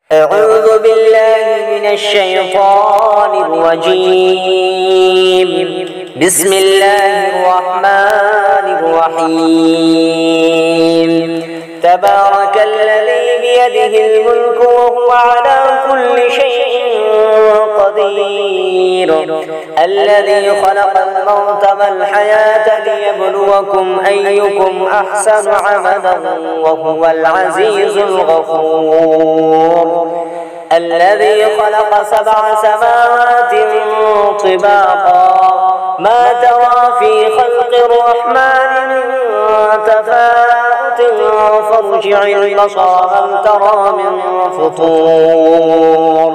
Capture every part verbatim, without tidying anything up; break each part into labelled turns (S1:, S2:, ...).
S1: أعوذ بالله من الشيطان الرجيم. بسم الله الرحمن الرحيم. تبارك الذي بيده الملك وهو على كل شيء قدير. الذي خلق الموت والحياة ليبلوكم أيكم أحسن عملا وهو العزيز الغفور. الذي خلق سبع سماوات طباقا ما ترى في خلق الرحمن من تفاوت فارجع البصر هل ترى من فطور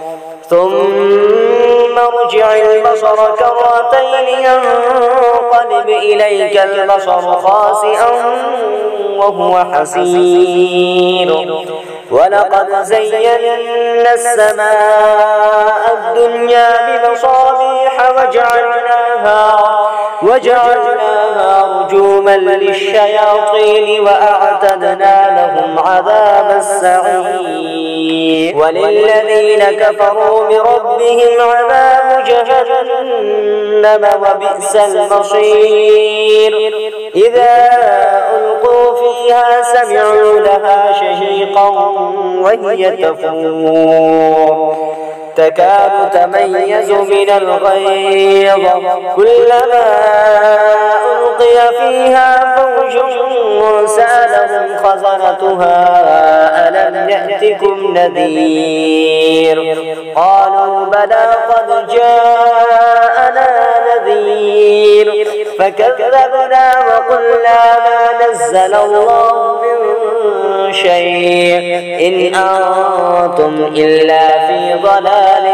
S1: ثم ارجع البصر كرتين ينقلب إليك البصر خاسئا وهو حسير. ولقد زينا السماء الدنيا بمصابيح وجعلناها وجعلناها رجوما للشياطين وأعتدنا لهم عذاب السعير. وللذين كفروا بربهم عذاب جهنم وبئس المصير. إذا ألقوا فيها سمعوا لها شهيقا وهي تفور تكاد تميز من الغيظ كلما ألقي فيها فوج سألهم خزنتها ألم يأتكم نذير قالوا بلى قد جاءنا نذير فكذبنا وقلنا ما نزل الله من شيء إن أنتم إلا في ضلال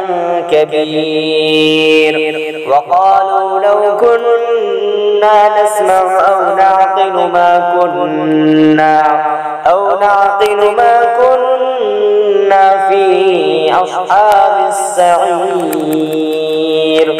S1: كبير. وقالوا لو كنا نسمع أو نعقل ما كنا أو نعقل ما كنا في أصحاب السعير.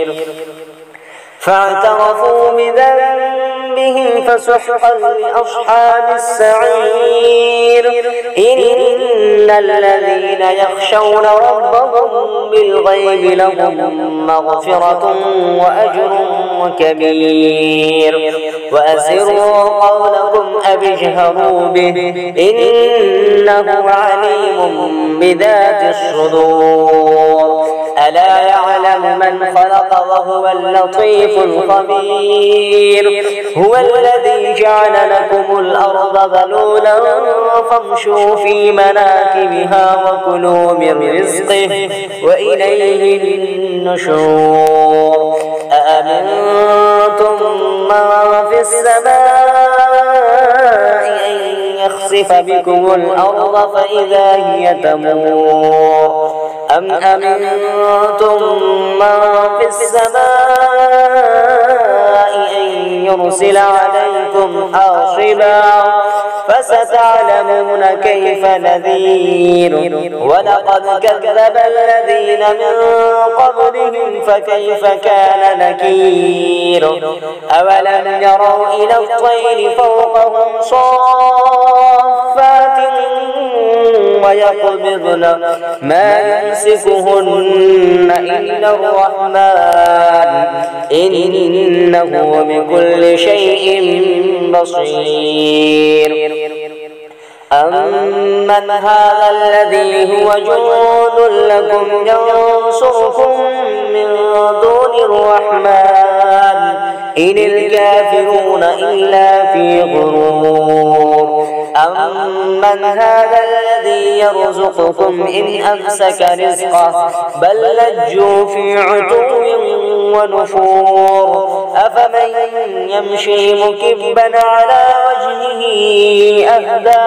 S1: فاعترفوا بذنبهم فسحقا لأصحاب السعير. إن الذين يخشون ربهم بالغيب لهم مغفرة وأجر كبير. وأسروا قولكم أو اجهروا به إنه عليم بذات الصدور. ألا يعلم من خلق وهو اللطيف الخبير. هو الذي جعل لكم الأرض ذلولا فامشوا في مناكبها وكلوا من رزقه وإليه النشور. أأمنتم من في السماء أن يخسف بكم الأرض فإذا هي تمور أم أمنتم من في السماء أن يرسل عليكم حاصبا فستعلمون كيف نذير. ولقد كذب الذين من قبلهم فكيف كان نكير. أولم يروا إلى الطير فوقهم صافات ويقبضن ما يمسكهن إلا الرحمن إنه بكل شيء بصير. أمن هذا الذي هو جند لكم ينصركم من دون الرحمن إن الكافرون إلا في غرور. أمن هذا الذي يرزقكم إن أمسك رزقه بل لجوا في عتو ونفور. أفمن يمشي مكبا على وجهه أهدى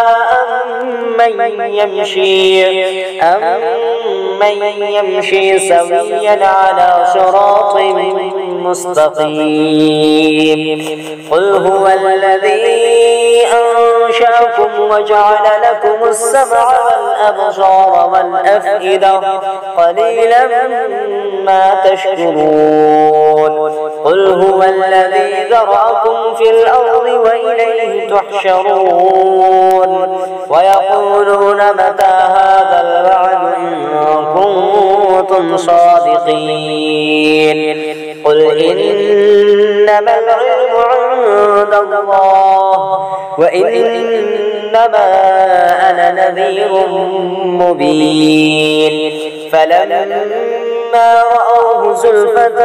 S1: أمن يمشي أمن يمشي سويا على صراط مستقيم. قل هو الذي أنشأكم وجعل لكم السمع والأبصار والأفئدة قليلا ما تشكرون. قل هو الذي ذرأكم في الأرض وإليه تحشرون. ويقولون متى هذا كنتم صادقين. قل إنما العلم عند الله وإنما أنا نذير مبين. فلما رأوه زلفة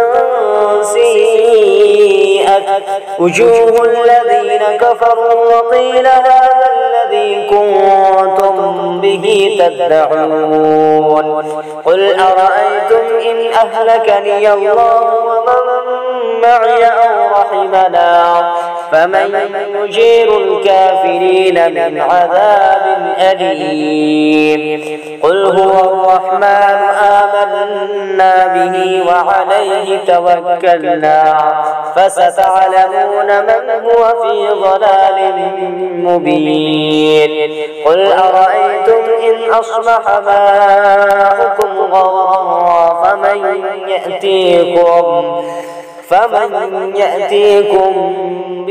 S1: سيئت وجوه الذين كفروا وقيل هذا الذي كنتم به تدعون. قل أرأيتم إن أهلكني الله ومن معي أو رحمنا فمن يجير الكافرين من عذاب أليم. قل هو الرحمن آمنا به وعليه توكلنا فستعلمون من هو في ضلال مبين. قل أرأيتم إن أصبح ماؤكم غورا فمن يأتيكم فمن يأتيكم